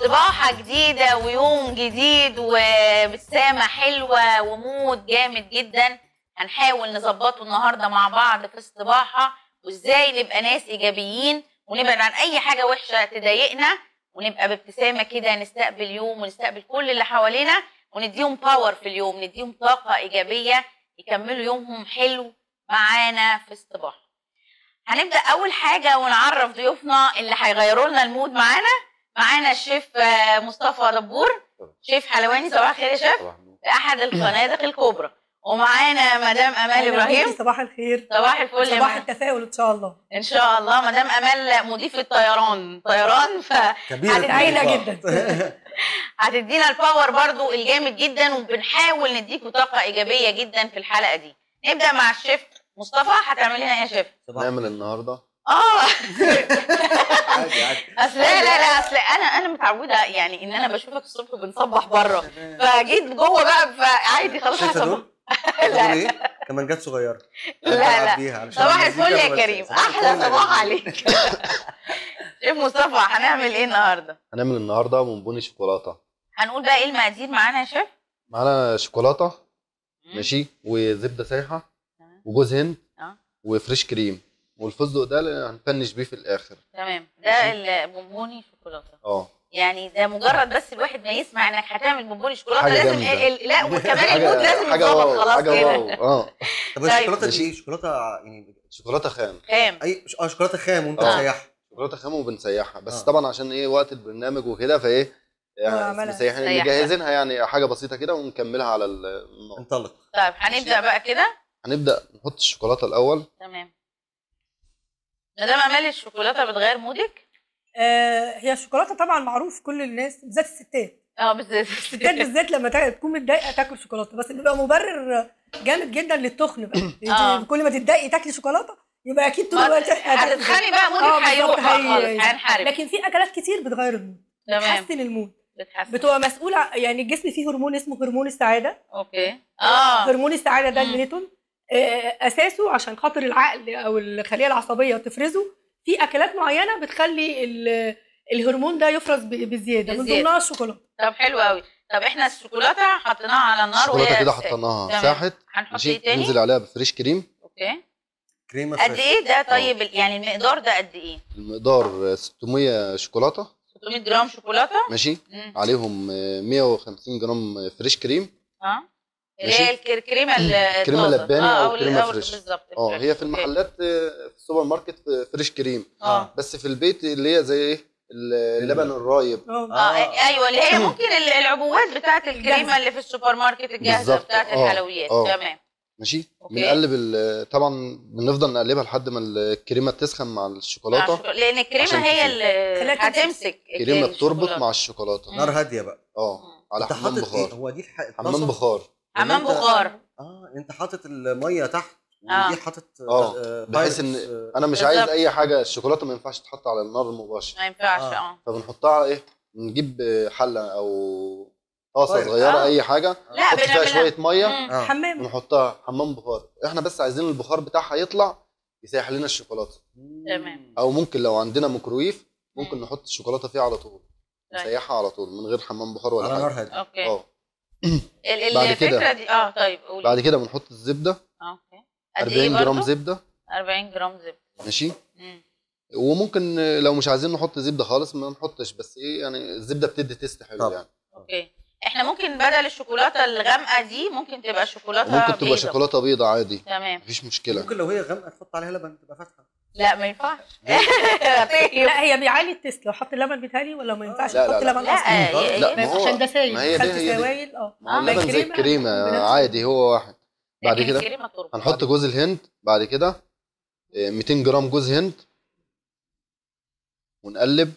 صباحة جديدة ويوم جديد وابتسامة حلوة ومود جامد جدا هنحاول نظبطه النهارده مع بعض في الصباحة، وازاي نبقى ناس ايجابيين ونبعد عن اي حاجة وحشة تضايقنا، ونبقى بابتسامة كده نستقبل يوم ونستقبل كل اللي حوالينا ونديهم باور في اليوم، نديهم طاقة ايجابية يكملوا يومهم حلو معانا في الصباح. هنبدأ أول حاجة ونعرف ضيوفنا اللي هيغيروا لنا المود معانا الشيف مصطفى دبور، شيف حلواني. صباح الخير يا شيف، في أحد الفنادق الكبرى. ومعانا مدام أمال إبراهيم. صباح الخير. صباح الفل. صباح التفاؤل إن شاء الله. إن شاء الله. مدام أمال مضيفة طيران هتدعينا جدا. هتدينا الباور برضو الجامد جدا، وبنحاول نديكوا طاقة إيجابية جدا في الحلقة دي. نبدأ مع الشيف مصطفى. هتعمل لنا ايه يا شيف؟ نعمل النهارده عادي. اصل لا اصل انا متعوده يعني ان انا بشوفك الصبح بنصبح بره، فجيت جوه بقى فعادي خلاص هصبح. لا كمانجات صغيره. لا صباح الفل يا كريم، احلى صباح عليك. شيف مصطفى هنعمل ايه النهارده؟ هنعمل النهارده بونبوني شوكولاته. هنقول بقى ايه المقادير معانا يا شيف؟ معانا شوكولاته ماشي، وزبده سايحه وجوز هند وفريش كريم، والفستق ده اللي هنفنش بيه في الاخر. تمام. ده البونبوني شوكولاته. يعني ده مجرد بس الواحد ما يسمع انك هتعمل بونبوني شوكولاته لازم لا وكمان المود لازم يتظبط خلاص كده. طب الشوكولاته دي ايه؟ شوكولاته يعني شوكولاته خام. اي شوكولاته خام وانت مسيحها. شوكولاته خام وبنسيحها بس طبعا عشان ايه وقت البرنامج وكده فايه يعني مسيحين مجهزينها يعني حاجه بسيطه كده ونكملها على النار. انطلق. طيب هنبدا بقى كده. هنبدا نحط الشوكولاته الاول. تمام. مدام امال الشوكولاته بتغير مودك؟ هي الشوكولاته طبعا معروف كل الناس بالذات الستات. بالذات الستات بالذات لما تكون متضايقه تاكل شوكولاته، بس بيبقى مبرر جامد جدا للتخن بقى. كل ما تتضايقي تاكلي شوكولاته يبقى اكيد طول الوقت هتتخني بقى، مودك هيروح خالص هينحرف. لكن في اكلات كتير بتغير المود، بتحسن المود، بتبقى مسؤوله. يعني الجسم فيه هرمون اسمه هرمون السعاده. اوكي. هرمون السعاده ده الميلاتونين اساسه عشان خاطر العقل او الخليه العصبيه تفرزه. في اكلات معينه بتخلي الهرمون ده يفرز بزياده، من ضمنها الشوكولاته. طب حلو قوي. طب احنا الشوكولاته حطيناها على النار الشوكولاته كده حطيناها ساحت. هنحط ايه تاني؟ ننزل عليها بفريش كريم. اوكي. كريمه قد ايه ده؟ طيب يعني المقدار ده قد ايه؟ المقدار 600 شوكولاته، 600 جرام شوكولاته ماشي. عليهم 150 جرام فريش كريم. اللي هي الكريمه اللباني او كريمه فريش. بالظبط. هي في المحلات في السوبر ماركت فريش كريم. بس في البيت اللي هي زي ايه اللبن الرايب. ايوه اللي هي ممكن العبوات بتاعه الكريمه اللي في السوبر ماركت الجاهزه بتاعه الحلويات. تمام ماشي. بنقلب طبعا بنفضل نقلبها لحد ما الكريمه تسخن مع الشوكولاته، لان الكريمه هي اللي هتمسك. الكريمه بتربط مع الشوكولاته. نار هاديه بقى. على حمام بخار. هو دي حمام بخار. حمام بخار. انت حاطط الميه تحت ودي حاطط بحيث ان انا مش عايز اي حاجه. الشوكولاته ما ينفعش تتحط على النار المباشره، ما ينفعش. فبنحطها على ايه، نجيب حله او طاسه صغيره اي حاجه نحط فيها شويه ميه حمام ونحطها حمام بخار. احنا بس عايزين البخار بتاعها يطلع يسيح لنا الشوكولاته. تمام. او ممكن لو عندنا ميكرويف ممكن نحط الشوكولاته فيها على طول نسيحها على طول من غير حمام بخار ولا حاجه على نار هاديه. اوكي. الفكره دي طيب قولي. بعد كده بنحط الزبده. اوكي. 40 جرام زبده. 40 جرام زبده ماشي. وممكن لو مش عايزين نحط زبده خالص ما نحطش، بس ايه يعني الزبده بتدي تيست حلو يعني. اوكي. احنا ممكن بدل الشوكولاته الغامقه دي ممكن تبقى شوكولاته ممكن تبقى شوكولاته بيضه عادي. تمام مفيش مشكله. ممكن لو هي غامقه تحط عليها لبن تبقى فاتحه. لا ما ينفعش. لا هي بيعلي التست لو حط اللبن بيتهيألي، ولا ما ينفعش تحط لبن اصلا؟ لا عشان ده سايل. ما هي دي سوائل. اللبن زي الكريمه عادي هو واحد. بعد كده هنحط جوز الهند. بعد كده 200 جرام جوز هند ونقلب.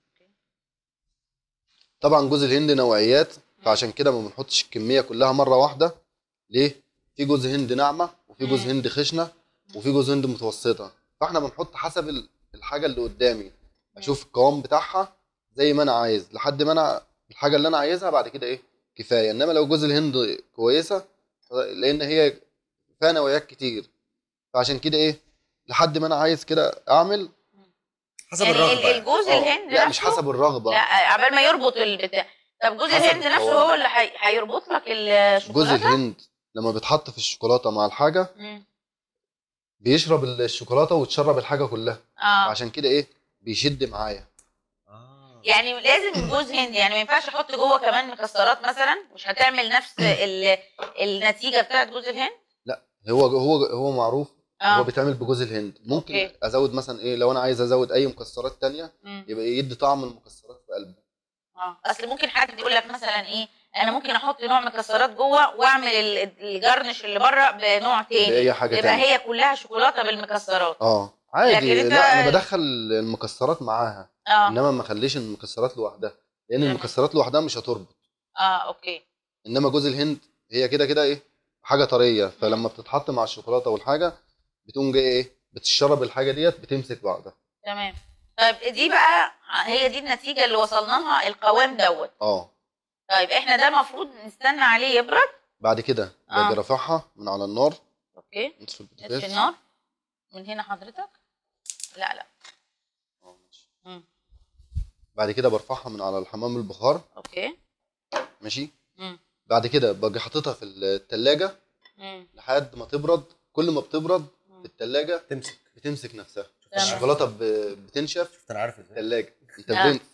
طبعا جوز الهند نوعيات، فعشان كده ما بنحطش الكميه كلها مره واحده. ليه؟ في جوز هند ناعمه وفي جوز هند خشنه وفي جوز هند متوسطه، فاحنا بنحط حسب الحاجه اللي قدامي، اشوف القوام بتاعها زي ما انا عايز لحد ما انا الحاجه اللي انا عايزها بعد كده ايه كفايه. انما لو جوز الهند كويسه لان هي فيها نوعيات كتير، فعشان كده ايه لحد ما انا عايز كده اعمل حسب يعني الرغبه يعني. الجوز الهند لا نفسه، مش حسب الرغبه. لا عبال ما يربط البتاع. طب جوز حسب الهند نفسه القوام. هو اللي هيربط لك جوز الشوكولاته؟ الهند لما بيتحط في الشوكولاته مع الحاجه مم. بيشرب الشوكولاته وتشرب الحاجه كلها، اه عشان كده ايه بيشد معايا. يعني لازم جوز هند، يعني ما ينفعش احط جوه كمان مكسرات مثلا؟ مش هتعمل نفس النتيجه بتاعت جوز الهند؟ لا هو معروف. هو اه بيتعمل بجوز الهند. ممكن أوكي. ازود مثلا ايه لو انا عايز ازود اي مكسرات تانية مم. يبقى يدي طعم المكسرات في قلبه. اصل ممكن حد يقول لك مثلا ايه، انا ممكن احط نوع مكسرات جوه واعمل الجرنش اللي بره بنوع تاني، باي حاجه يبقى تانية. هي كلها شوكولاته بالمكسرات. عادي. لكن انت لا انا بدخل المكسرات معاها، اه انما ما اخليش المكسرات لوحدها، لان تمام. المكسرات لوحدها مش هتربط. اوكي. انما جوز الهند هي كده كده ايه حاجه طريه، فلما بتتحط مع الشوكولاته والحاجه بتقوم جايه ايه بتشرب الحاجه ديت بتمسك بعضها. تمام. طيب دي بقى هي دي النتيجه اللي وصلنا لها، القوام دوت. طيب احنا ده المفروض نستنى عليه يبرد. بعد كده باجي رافعها من على النار. اوكي. نطفي نطفي النار من هنا حضرتك. لا ماشي. بعد كده برفعها من على الحمام البخار. اوكي ماشي. مم. بعد كده باجي حاططها في التلاجة لحد ما تبرد. كل ما بتبرد في التلاجة بتمسك نفسها. الشوكولاته بتنشف. شفت انا عارف ازاي التلاجة انت برنس.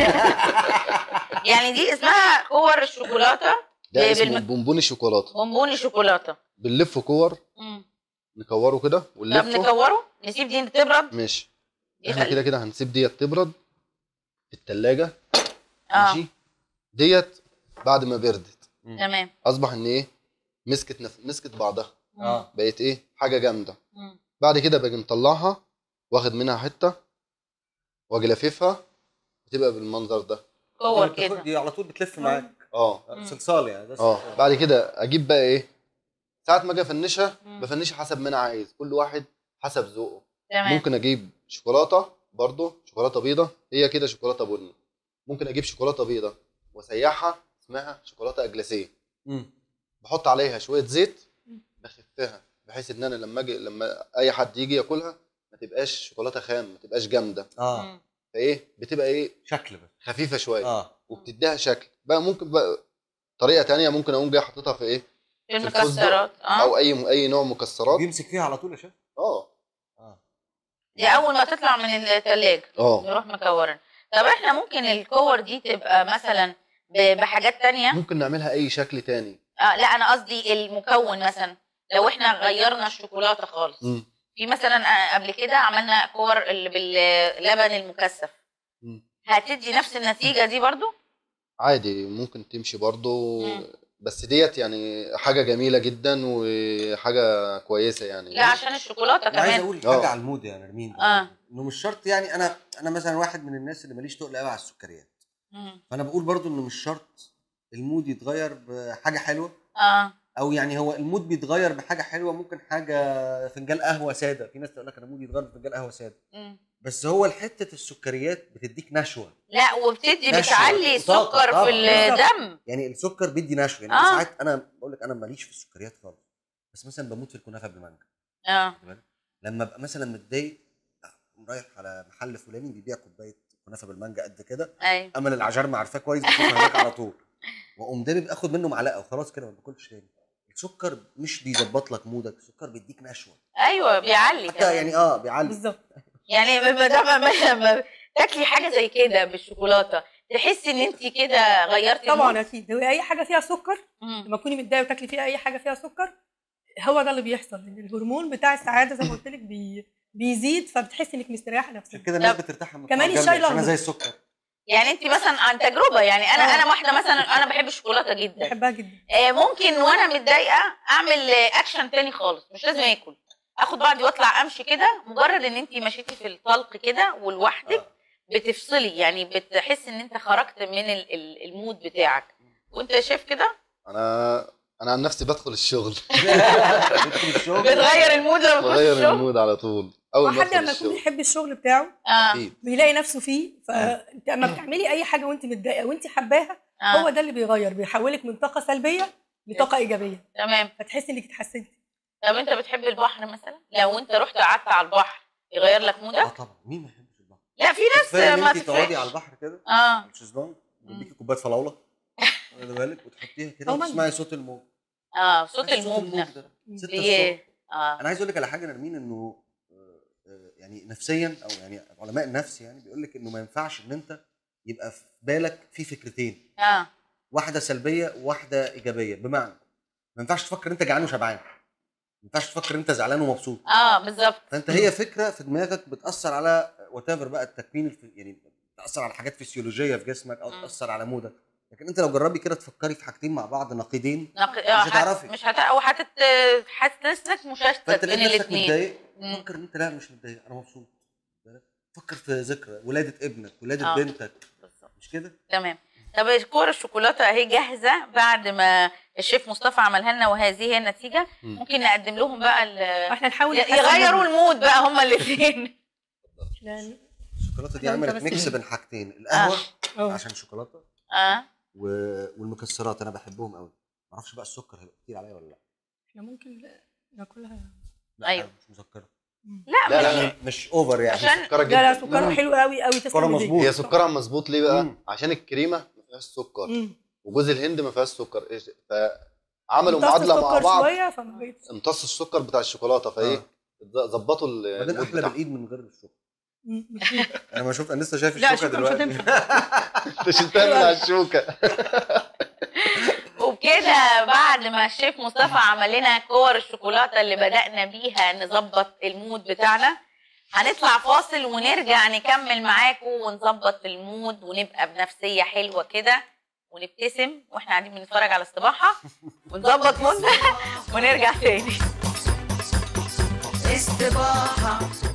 يعني دي اسمها كور الشوكولاته. ده اسمه بونبون الشوكولاته. بونبون الشوكولاته. بنلفه كور. نكوره كده ونلفه. طب نكوره نسيب دي تبرد. ماشي. احنا كده هنسيب ديت تبرد في التلاجة. ماشي. ديت بعد ما بردت تمام اصبح ان ايه مسكت بعضها. بقت ايه حاجه جامده. بعد كده باجي مطلعها واخد منها حته واجي لاففها بتبقى بالمنظر ده. كور كده دي على طول بتلف معاك. صلصال يعني ده. بعد كده اجيب بقى ايه ساعه ما اجي افنشها بفنشها حسب ما انا عايز، كل واحد حسب ذوقه. ممكن اجيب شوكولاته برضو شوكولاته بيضه، هي كده شوكولاته بني. ممكن اجيب شوكولاته بيضه واسيحها اسمها شوكولاته اجلاسيه. بحط عليها شويه زيت بخفها بحيث ان انا لما اي حد يجي ياكلها ما تبقاش شوكولاته خام، ما تبقاش جامده. فايه بتبقى ايه شكل بس خفيفه شويه. وبتديها شكل بقى. ممكن بقى طريقه تانية ممكن اقوم جاي حاططها في ايه في المكسرات او اي نوع مكسرات بيمسك فيها على طول يا شيخ. دي اول ما تطلع من الثلاجه نروح مكورين. طب احنا ممكن الكور دي تبقى مثلا بحاجات تانية؟ ممكن نعملها اي شكل تاني. لا انا قصدي المكون مثلا لو احنا غيرنا الشوكولاته خالص. في مثلا قبل كده عملنا كور اللي باللبن المكثف. هتدي نفس النتيجه دي برضو؟ عادي ممكن تمشي برضو. بس ديت يعني حاجه جميله جدا وحاجه كويسه يعني. لا عشان الشوكولاته كمان. عايز اقول حاجه على المود يا نرمين. انه مش شرط يعني انا مثلا واحد من الناس اللي ماليش تقل قوي على السكريات. فانا بقول برضو انه مش شرط المود يتغير بحاجه حلوه. او يعني هو المود بيتغير بحاجه حلوه. ممكن حاجه فنجان قهوه ساده، في ناس تقول لك انا مودي يتغير بفنجان قهوه ساده. بس هو حته السكريات بتديك نشوه. لا وبتدي بتعلي السكر في الدم. يعني السكر بيدي نشوه. يعني ساعات انا بقول لك انا ماليش في السكريات خالص، بس مثلا بموت في الكنافه بالمانجا. لما ابقى مثلا متضايق رايح على محل فلاني بيبيع كوبايه كنافه بالمانجا قد كده. امل العجرمه عارفاه كويس هناك على طول. واقوم ده باخد منه معلقه وخلاص كده ما باكلش تاني. السكر مش بيظبط لك مودك، السكر بيديك نشوه. ايوه بيعلي حتى يعني بيعلي بالظبط. يعني لما تاكلي حاجه زي كده بالشوكولاته تحسي ان انت كده غيرتي طبعا اكيد. هو اي حاجه فيها سكر لما تكوني متضايقه وتاكلي فيها اي حاجه فيها سكر هو ده اللي بيحصل، ان الهرمون بتاع السعاده زي ما قلت لك بيزيد، فبتحسي انك مستريحه نفسيا. كده الناس بترتاح من كمان الشاي انا زي السكر. يعني انت مثلا عن تجربه، يعني انا واحده مثلا انا بحب الشوكولاته جدا، بحبها جدا. ممكن وانا متضايقه اعمل اكشن تاني خالص، مش لازم اكل، اخد بعضي واطلع امشي كده. مجرد ان انت مشيتي في الطلق كده ولوحدك بتفصلي، يعني بتحس ان انت خرجت من المود بتاعك. وانت شايف كده؟ انا عن نفسي بدخل الشغل. بتغير المود لما تخش الشغل؟ بغير المود على طول. اول ما حد لما يكون بيحب الشغل بتاعه بيلاقي نفسه فيه. فانت اما بتعملي اي حاجه وانت متضايقه وانت حباها هو ده اللي بيغير، بيحولك من طاقه سلبيه لطاقه ايجابيه. تمام. فتحسي انك اتحسنتي. طب انت بتحب البحر مثلا؟ لو انت رحت قعدت على البحر يغير لك مودك؟ طبعا. مين ما يحبش البحر؟ لا في ناس ما انت تقعدي تفرقش. على البحر كده اه الشезлونج تديكي كوبايه فراوله واخد بالك وتحطيها كده أو مانجا. وتسمعي صوت الموج. صوت الموج ده 6 بي- الصبح. اه انا عايز اقول لك على حاجه نرمين، انه يعني نفسيا او يعني علماء النفس يعني بيقول لك انه ما ينفعش ان انت يبقى في بالك في فكرتين، واحده سلبيه وواحده ايجابيه. بمعنى ما ينفعش تفكر انت جعان وشبعان، ما ينفعش تفكر انت زعلان ومبسوط. بالظبط. فانت هي فكره في دماغك بتاثر على وات ايفر بقى التكوين يعني بتاثر على حاجات فسيولوجيه في جسمك او تاثر على مودك. لكن انت لو جربي كده تفكري في حاجتين مع بعض نقيضين مش هتعرفي، مش او حاسس انك مشتت فانت بين لقيت نفسك الاثنين. متضايق فكر ان انت لا مش متضايق انا مبسوط. فكر في ذكرى ولاده ابنك ولاده بنتك بالظبط. مش كده؟ تمام. طب كور الشوكولاته اهي جاهزه بعد ما الشيف مصطفى عملها لنا وهذه هي النتيجه. ممكن نقدم لهم بقى احنا نحاول يغيروا المود بقى هما الاثنين. الشوكولاته دي عملت ميكس بين حاجتين، القهوه عشان شوكولاته والمكسرات انا بحبهم قوي. ما اعرفش بقى السكر هيبقى كتير عليا ولا لا. احنا ممكن ناكلها. لا ايوه مش مسكره. لا مش اوفر يعني. سكرها جدا. لا سكرها حلو قوي قوي. سكرها مظبوط. هي سكرها مظبوط ليه بقى؟ عشان الكريمه ما فيهاش سكر وجوز الهند ما فيهاش سكر، فعملوا معادله مع بعض امتص السكر بتاع الشوكولاته فايه ظبطوا بعدين احلى بالايد من غير الشوكه. انا ما شفت، انا لسه شايف الشوكه دلوقتي. انت شلتها من على الشوكه. وبكده بعد ما الشيف مصطفى عمل لنا كور الشوكولاته اللي بدأنا بيها نظبط المود بتاعنا، هنطلع فاصل ونرجع نكمل معاكم ونظبط المود ونبقى بنفسيه حلوه كده ونبتسم واحنا قاعدين بنتفرج على استباحه ونظبط مودنا ونرجع تاني. استباحه